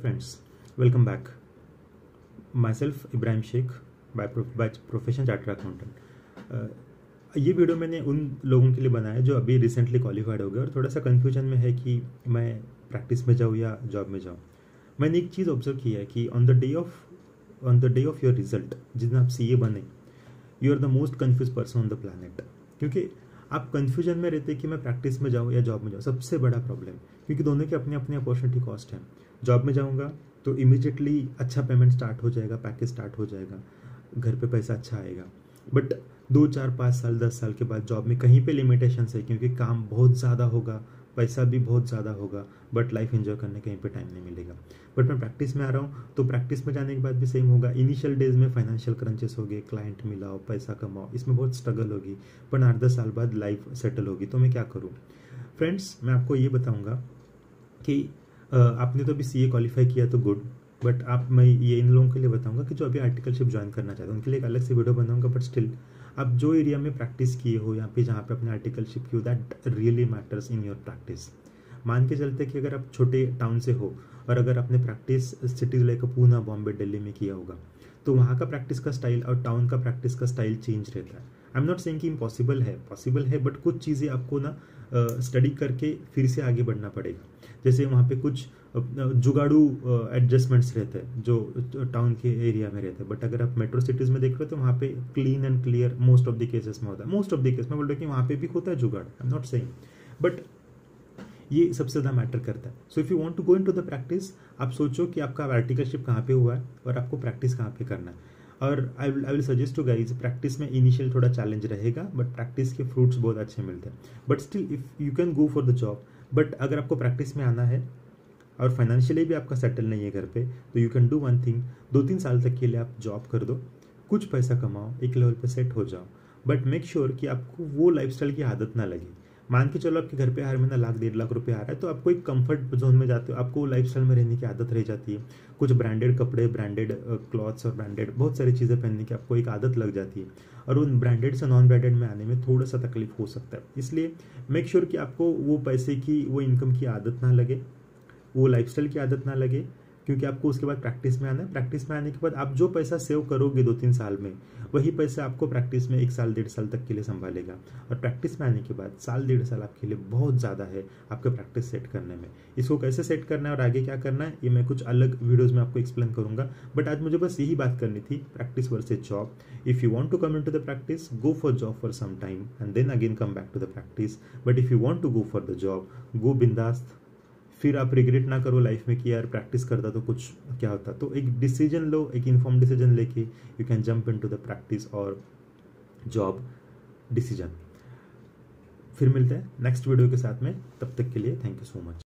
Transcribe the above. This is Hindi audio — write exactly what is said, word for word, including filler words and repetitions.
friends, welcome back. Myself Ibrahim Sheikh, by by profession chartered accountant. ये वीडियो मैंने उन लोगों के लिए बनाया जो अभी रिसेंटली क्वालिफाइड हो गए और थोड़ा सा कन्फ्यूजन में है कि मैं प्रैक्टिस में जाऊँ या जॉब में जाऊँ. मैंने एक चीज़ ऑब्जर्व की है कि on the day of on the day of your result, जिस दिन आप सी ए बने, you are the most confused person on the planet. क्योंकि आप कन्फ्यूजन में रहते कि मैं प्रैक्टिस में जाऊँ या जॉब में जाऊँ. सबसे बड़ा प्रॉब्लम, क्योंकि दोनों की अपनी अपनी अपॉर्चुनिटी कॉस्ट है. जॉब में जाऊँगा तो इमीडिएटली अच्छा पेमेंट स्टार्ट हो जाएगा, पैकेज स्टार्ट हो जाएगा, घर पे पैसा अच्छा आएगा. बट दो चार पाँच साल दस साल के बाद जॉब में कहीं पे लिमिटेशंस है, क्योंकि काम बहुत ज़्यादा होगा, पैसा भी बहुत ज़्यादा होगा, बट लाइफ एंजॉय करने कहीं पे टाइम नहीं मिलेगा. बट मैं प्रैक्टिस में आ रहा हूँ तो प्रैक्टिस में जाने के बाद भी सेम होगा. इनिशियल डेज में फाइनेंशियल क्रंचेस हो गए, क्लाइंट मिलाओ, पैसा कमाओ, इसमें बहुत स्ट्रगल होगी. पर आठ दस साल बाद लाइफ सेटल होगी. तो मैं क्या करूँ फ्रेंड्स? मैं आपको ये बताऊँगा कि आपने तो अभी सी ए क्वालिफाई किया तो गुड, बट आप मैं ये इन लोगों के लिए बताऊंगा कि जो अभी आर्टिकलशिप ज्वाइन करना चाहते हैं उनके लिए एक अलग से वीडियो बनाऊंगा. बट स्टिल आप जो एरिया में प्रैक्टिस किए हो, यहाँ पे जहाँ पे अपने आर्टिकलशिप की हो, that really matters in your practice. मान के चलते कि अगर आप छोटे टाउन से हो और अगर आपने practice cities like Pune, Bombay, Delhi में किया होगा, तो वहाँ का प्रैक्टिस का स्टाइल और टाउन का प्रैक्टिस का स्टाइल चेंज रहता है. आई एम नॉट सेइंग कि इम्पॉसिबल है, पॉसिबल है, बट कुछ चीज़ें आपको ना स्टडी uh, करके फिर से आगे बढ़ना पड़ेगा. जैसे वहाँ पे कुछ जुगाड़ू एडजस्टमेंट्स रहते हैं जो टाउन के एरिया में रहते हैं. बट अगर आप मेट्रो सिटीज़ में देख रहे हो तो वहाँ पे clean and clear most of the cases में होता है. मोस्ट ऑफ द केस में बोल रहे कि वहाँ पे भी होता है जुगाड़, I am not saying, but ये सबसे ज़्यादा मैटर करता है. So if you want to go into the practice, आप सोचो कि आपका आर्टिकलशिप कहाँ पे हुआ है और आपको प्रैक्टिस कहाँ पे करना है. और I will I will suggest to guys, practice में इनिशियल थोड़ा चैलेंज रहेगा, बट प्रैक्टिस के फ्रूट्स बहुत अच्छे मिलते हैं. But still if you can go for the job, but अगर आपको प्रैक्टिस में आना है और फाइनेंशियली भी आपका सेटल नहीं है घर पे, तो you can do one thing. दो तीन साल तक के लिए आप जॉब कर दो, कुछ पैसा कमाओ, एक लेवल पे सेट हो जाओ, बट मेक श्योर कि आपको वो लाइफस्टाइल की आदत ना लगे. मान के चलो आपके घर पे हर महीना लाख डेढ़ लाख रुपए आ रहा है, तो आपको एक कंफर्ट जोन में जाते हो, आपको वो लाइफस्टाइल में रहने की आदत रह जाती है. कुछ ब्रांडेड कपड़े, ब्रांडेड क्लॉथ्स और ब्रांडेड बहुत सारी चीज़ें पहनने की आपको एक आदत लग जाती है, और उन ब्रांडेड से नॉन ब्रांडेड में आने में थोड़ा सा तकलीफ हो सकता है. इसलिए मेक श्योर कि आपको वो पैसे की, वो इनकम की आदत ना लगे, वो लाइफस्टाइल की आदत ना लगे, क्योंकि आपको उसके बाद प्रैक्टिस में आना है. प्रैक्टिस में आने के बाद आप जो पैसा सेव करोगे दो तीन साल में, वही पैसा आपको प्रैक्टिस में एक साल डेढ़ साल तक के लिए संभालेगा. और प्रैक्टिस में आने के बाद साल डेढ़ साल आपके लिए बहुत ज़्यादा है आपके प्रैक्टिस सेट करने में. इसको कैसे सेट करना है और आगे क्या करना है, ये मैं कुछ अलग वीडियोज़ में आपको एक्सप्लेन करूंगा. बट आज मुझे बस यही बात करनी थी, practice versus job. If you want to come into the practice, go for job for some time and then again come back to the practice. But if you want to go for the job, go बिंदास. फिर आप रिग्रेट ना करो लाइफ में कि यार प्रैक्टिस करता तो कुछ क्या होता. तो एक डिसीजन लो, एक इन्फॉर्म डिसीजन लेके you can jump into the practice और जॉब डिसीजन. फिर मिलते हैं नेक्स्ट वीडियो के साथ में, तब तक के लिए थैंक यू सो मच.